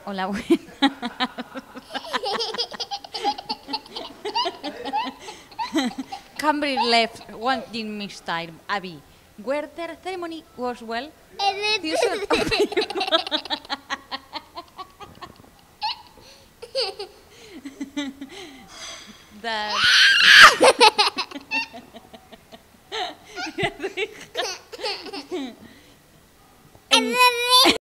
Hola, buena. Cambridge left wanting mistake Abby. Where their ceremony was well. Fusion of the